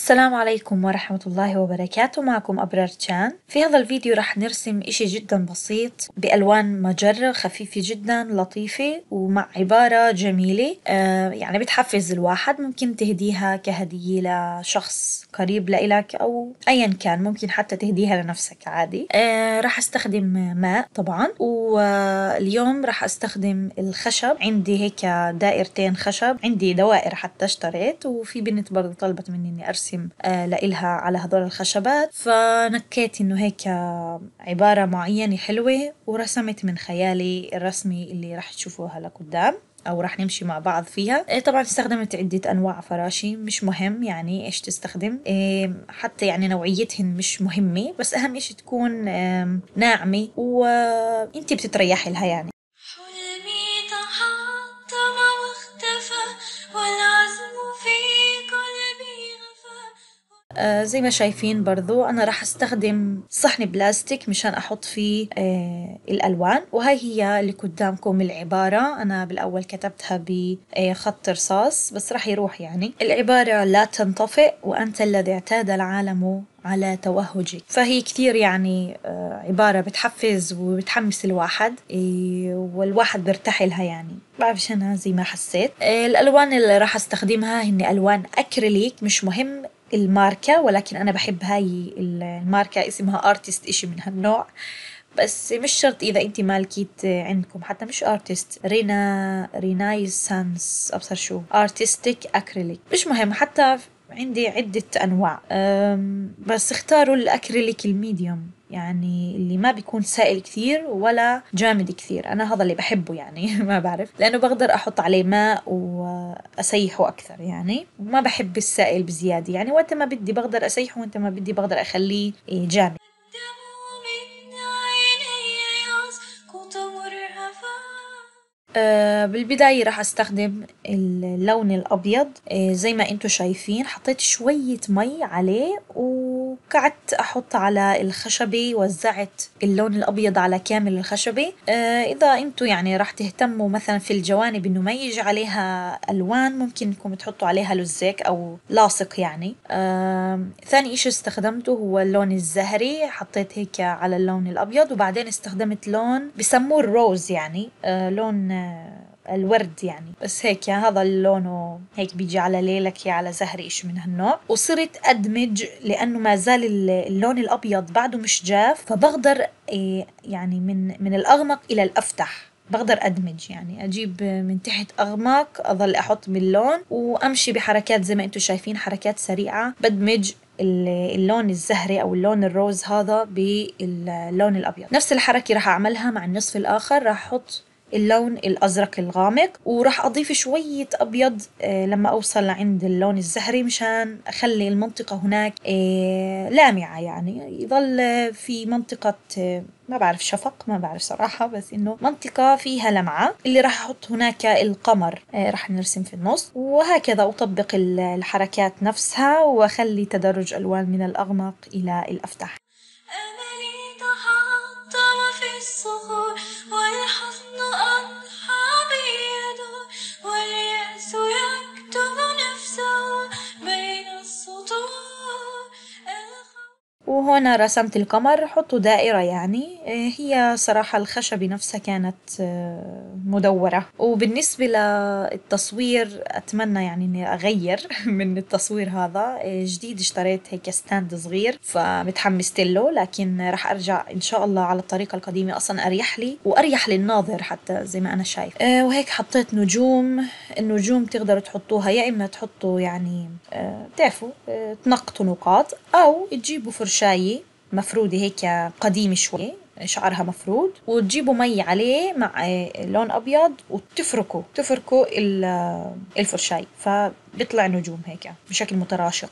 السلام عليكم ورحمة الله وبركاته. معكم أبرار تشان. في هذا الفيديو رح نرسم إشي جدا بسيط بألوان مجرة خفيفة جدا لطيفة ومع عبارة جميلة يعني بتحفز الواحد. ممكن تهديها كهدية لشخص قريب لإلك أو أيا كان، ممكن حتى تهديها لنفسك عادي. رح استخدم ماء طبعا، واليوم رح استخدم الخشب. عندي هيك دائرتين خشب، عندي دوائر حتى اشتريت، وفي بنت برضو طلبت مني اني ارسم لإلها على هذول الخشبات، فنكيت انه هيك عبارة معينة حلوة ورسمت من خيالي الرسمة اللي رح تشوفوها لقدام او رح نمشي مع بعض فيها. طبعا استخدمت عدة انواع فراشي، مش مهم يعني ايش تستخدم، حتى يعني نوعيتهن مش مهمة، بس اهم اشي تكون ناعمة وانتي بتتريحي لها يعني. زي ما شايفين برضو أنا راح أستخدم صحن بلاستيك مشان أحط فيه الألوان، وهي هي اللي قدامكم العبارة. أنا بالأول كتبتها بخط رصاص بس راح يروح يعني العبارة: لا تنطفئ وأنت الذي اعتاد العالم على توهجك. فهي كثير يعني عبارة بتحفز وبتحمس الواحد، والواحد بيرتاح لها يعني. بعرفش أنا زي ما حسيت. الألوان اللي راح استخدمها هن ألوان أكريليك، مش مهم الماركة، ولكن أنا بحب هاي الماركة اسمها ارتست، إشي من هالنوع. بس مش شرط إذا أنت مالكيت عندكم، حتى مش ارتست، رينايسانس أبصر شو ارتستيك أكريليك، مش مهم. حتى عندي عدة أنواع، بس اختاروا الأكريليك الميديوم، يعني اللي ما بيكون سائل كثير ولا جامد كثير. أنا هذا اللي بحبه يعني ما بعرف، لأنه بقدر أحط عليه ماء وأسيحه أكثر يعني، وما بحب السائل بزيادة يعني. وقت ما بدي بقدر أسيحه، وانت ما بدي بقدر أخليه جامد. بالبداية راح استخدم اللون الأبيض. زي ما انتو شايفين حطيت شوية مي عليه وقعدت أحط على الخشبة، وزعت اللون الأبيض على كامل الخشبة. إذا انتو يعني راح تهتموا مثلا في الجوانب إنه ما يجي عليها ألوان، ممكن إنكم تحطوا عليها لزيك أو لاصق يعني. ثاني إشي استخدمته هو اللون الزهري، حطيت هيك على اللون الأبيض، وبعدين استخدمت لون بسموه الروز يعني، لون الورد يعني، بس هيك هذا اللون هيك بيجي على ليلكي على زهري، إيش من هالنوع. وصرت أدمج لأنه ما زال اللون الأبيض بعده مش جاف، فبقدر يعني من الأغمق إلى الأفتح بقدر أدمج، يعني أجيب من تحت أغمق أظل أحط باللون وأمشي بحركات زي ما أنتم شايفين، حركات سريعة بدمج اللون الزهري أو اللون الروز هذا باللون الأبيض. نفس الحركة راح أعملها مع النصف الآخر، راح أحط اللون الأزرق الغامق وراح أضيف شوية أبيض لما أوصل لعند اللون الزهري، مشان أخلي المنطقة هناك لامعة، يعني يظل في منطقة ما بعرف شفق، ما بعرف صراحة، بس إنه منطقة فيها لمعة. اللي راح أحط هناك القمر، راح نرسم في النص، وهكذا أطبق الحركات نفسها وأخلي تدرج ألوان من الأغمق إلى الأفتح. أملي تحطم في الصخور والحزن أضحى بيده واليأس يكتب نفسه بين السطور. وهنا رسمت القمر، حطوا دائرة يعني. هي صراحة الخشبة نفسها كانت مدورة. وبالنسبة للتصوير أتمنى يعني إني أغير من التصوير هذا. جديد اشتريت هيك ستاند صغير فمتحمست له، لكن رح أرجع إن شاء الله على الطريقة القديمة، أصلا أريح لي وأريح للناظر حتى زي ما أنا شايف. وهيك حطيت نجوم. النجوم تقدروا تحطوها يا إما تحطوا يعني تعرفوا تنقطوا نقاط، أو تجيبوا فرشاية مفرودة هيك قديمة شوي، شعرها مفرود، وتجيبوا مي عليه مع لون أبيض تفركوا الفرشاي، فبيطلع نجوم هيك بشكل متراشق.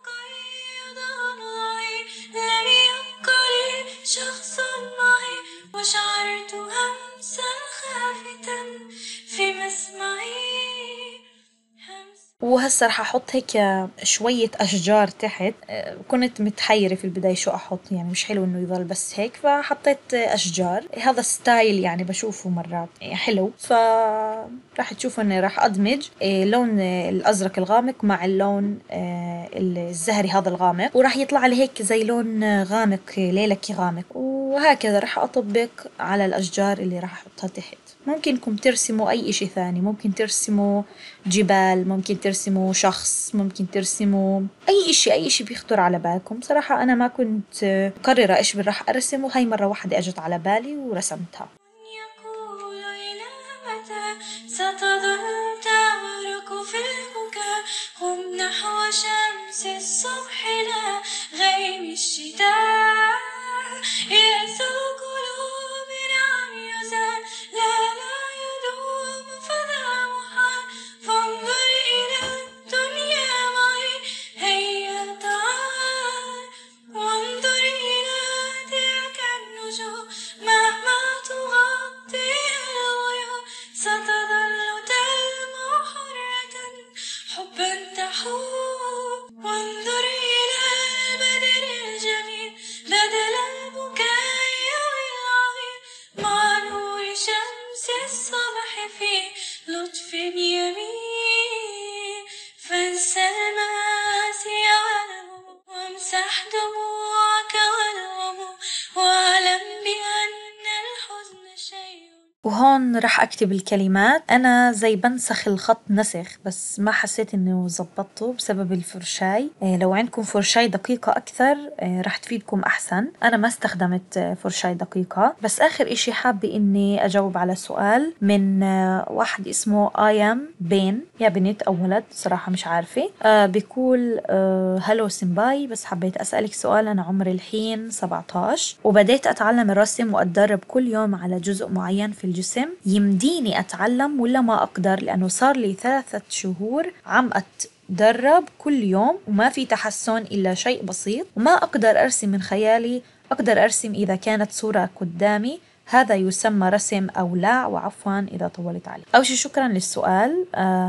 شخص معي وشعرت همسا خافتا في مسمعي. وهسه رح احط هيك شوية اشجار تحت. كنت متحيرة في البداية شو احط، يعني مش حلو انه يظل بس هيك، فحطيت اشجار. هذا ستايل يعني بشوفه مرات حلو، راح تشوفوا اني راح ادمج لون الازرق الغامق مع اللون الزهري هذا الغامق، وراح يطلع لي هيك زي لون غامق ليلكي غامق. وهكذا راح اطبق على الاشجار اللي راح احطها تحت. ممكنكم ترسموا اي اشي ثاني، ممكن ترسموا جبال، ممكن ترسموا شخص، ممكن ترسموا اي اشي، اي اشي بيخطر على بالكم. صراحة انا ما كنت مقررة ايش راح ارسم، وهي مرة واحدة اجت على بالي ورسمتها. يقول إلى متى ستظل تعرق في البكاء، هم نحو شمس الصبح لا غيم الشتاء، يأس قلوب عم يزال لا لا يدوم فذا محال، فانظر إلى الدنيا معي هيا تعال، وانظر إلى تلك النجوم مهما تغطي الغيوم ستظل تلمع حرة حبا تحوم، وانظر إلى البدر الجميل بدل البكاء والعظيم مع نور شمس الصبح في لطف يمين، فانسى المآسي والهموم وامسح دموعك والغموم، واعلم بأن الحزن شيء. وهون رح أكتب الكلمات. أنا زي بنسخ الخط نسخ، بس ما حسيت إنه زبطته بسبب الفرشاي. لو عندكم فرشاي دقيقة أكثر رح تفيدكم أحسن. أنا ما استخدمت فرشاي دقيقة. بس آخر إشي حابة إني أجاوب على سؤال من واحد اسمه آيام بين، يا بنت أو ولد صراحة مش عارفة. بيقول هلو سمباي، بس حبيت أسألك سؤال. أنا عمري الحين 17 وبديت أتعلم الرسم وأتدرب كل يوم على جزء معين في الجسم. يمديني أتعلم ولا ما أقدر؟ لأنه صار لي 3 شهور عم أتدرب كل يوم وما في تحسن إلا شيء بسيط، وما أقدر أرسم من خيالي. أقدر أرسم إذا كانت صورة قدامي، هذا يسمى رسم أو لا؟ وعفوا إذا طولت عليك. أول شي شكرا للسؤال.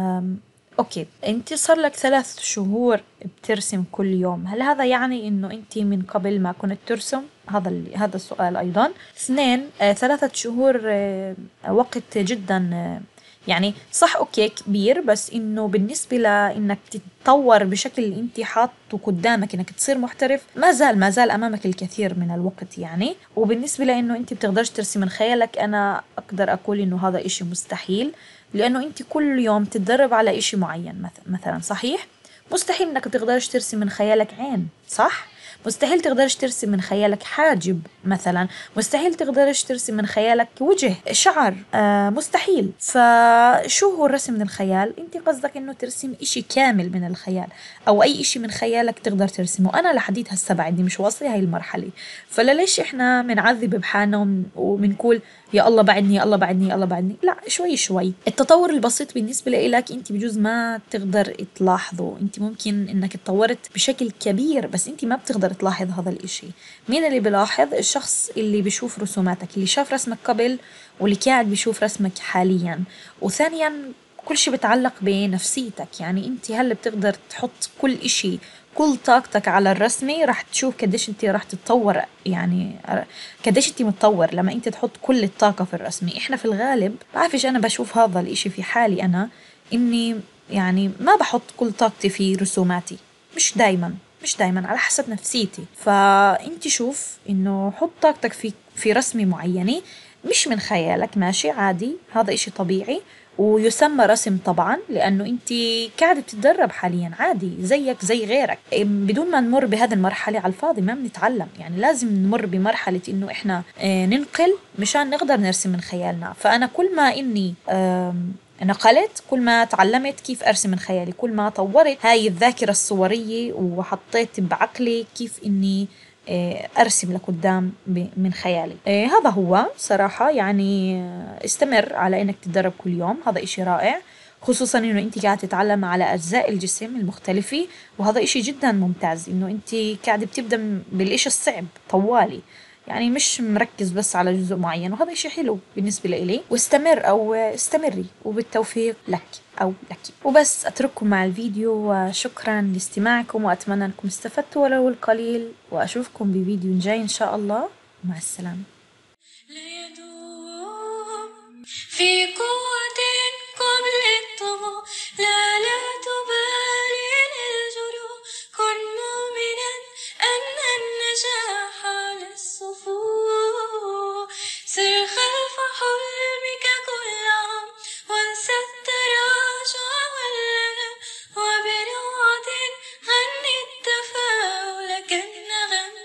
أوكي، أنت صار لك 3 شهور بترسم كل يوم، هل هذا يعني إنه أنت من قبل ما كنت ترسم؟ هذا السؤال أيضا. 2 3 شهور وقت جدا يعني صح أوكي كبير، بس إنه بالنسبة لإنك تتطور بشكل اللي أنت حاطه قدامك إنك تصير محترف، ما زال أمامك الكثير من الوقت يعني. وبالنسبة لإنه أنت بتقدرش ترسم من خيالك، أنا أقدر أقول إنه هذا إشي مستحيل، لأنه أنت كل يوم تتدرب على إشي معين. مثلا صحيح مستحيل إنك تقدرش ترسم من خيالك عين، صح؟ مستحيل تقدرش ترسم من خيالك حاجب مثلا، مستحيل تقدرش ترسم من خيالك وجه شعر، مستحيل. فشو هو الرسم من الخيال؟ انت قصدك انه ترسم اشي كامل من الخيال، او اي اشي من خيالك تقدر ترسمه. انا لحديت هسه بعدني مش واصلة هاي المرحلة، فليش احنا منعذب بحالنا ومنقول يا الله بعدني يا الله بعدني يا الله بعدني؟ لا، شوي شوي. التطور البسيط بالنسبة لإلك انت بجوز ما تقدر تلاحظه، انت ممكن انك تطورت بشكل كبير بس انت ما بتقدر تلاحظ هذا الاشي. مين اللي بلاحظ؟ الشخص اللي بيشوف رسوماتك، اللي شاف رسمك قبل واللي قاعد بيشوف رسمك حاليا. وثانيا كل شي بتعلق بنفسيتك، يعني انت هل بتقدر تحط كل اشي كل طاقتك على الرسمة، راح تشوف قديش انت راح تتطور، يعني قديش انت متطور لما انت تحط كل الطاقة في الرسمة. احنا في الغالب بعرفش، انا بشوف هذا الاشي في حالي انا، اني يعني ما بحط كل طاقتي في رسوماتي، مش دايما على حسب نفسيتي. فانت شوف انه حط طاقتك في رسمة معينة، مش من خيالك، ماشي عادي، هذا اشي طبيعي ويسمى رسم طبعا، لأنه أنت قاعدة تتدرب حاليا عادي زيك زي غيرك. بدون ما نمر بهذه المرحلة على الفاضي ما بنتعلم، يعني لازم نمر بمرحلة إنه إحنا ننقل مشان نقدر نرسم من خيالنا. فأنا كل ما إني نقلت، كل ما تعلمت كيف أرسم من خيالي، كل ما طورت هاي الذاكرة الصورية وحطيت بعقلي كيف إني أرسم لقدام من خيالي. هذا هو صراحة، يعني استمر على إنك تتدرب كل يوم، هذا إشي رائع، خصوصا إنه أنت قاعدة تتعلم على أجزاء الجسم المختلفة، وهذا إشي جدا ممتاز إنه أنت قاعدة بتبدأ بالإشي الصعب طوالي. يعني مش مركز بس على جزء معين، وهذا إشي حلو بالنسبة لإلي. واستمر أو استمري، وبالتوفيق لك أو لك. وبس أترككم مع الفيديو، وشكرا لاستماعكم، وأتمنى أنكم استفدتوا ولو القليل، وأشوفكم بفيديو جاي إن شاء الله. مع السلامة. لا يدوم في قوة قبل الطموح، لا تبالي للجروح، كن مؤمنا أن النجاح على الصفوف. سر خلف حلمك كل عام، وانسى التراجع والألم، وبروعة غني التفاؤل كالنغم.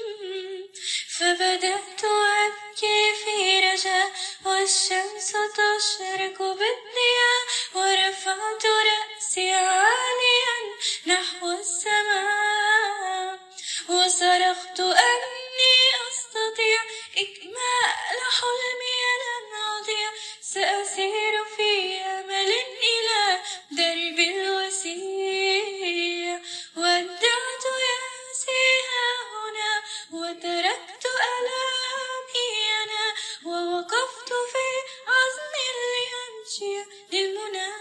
فبدأت أبكي في رجاء، والشمس تشرق بالضياء، ورفعت رأسي عاليا نحو السماء، وصرخت أني أستطيع إكمال حلمي لن أضيع. سأسير في أمل إلى درب الوسيع، ودعت يأسي هنا، وتركت ألامي أنا، ووقفت في عزم لأمشي للمنى.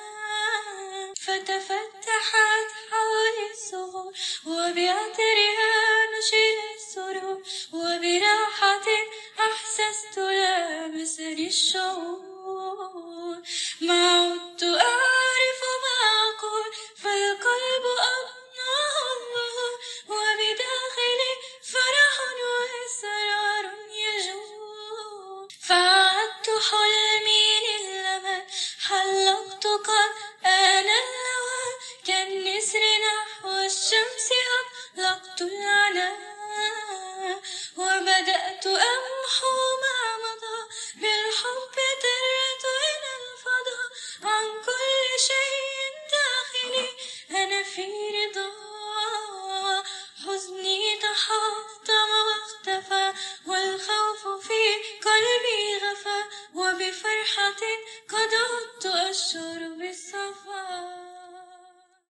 فتفتحت حولي الصخور، وبعطرها نشر السرور، وبراحة أحسست لامسني الشعور. ما عدت أعرف ما أقول، فالقلب أضناه الظهور، وبداخلي فرح وإصرار يجول. فعدت حلمي للأمل، حلقت قد آن اللوى، كالنسر نحو الشمس أطلقت العنان، وبدأت أمحو ما مضى، بالحب طرت إلى الفضاء، عن كل شيء داخلي أنا في رضا. حزني ضحى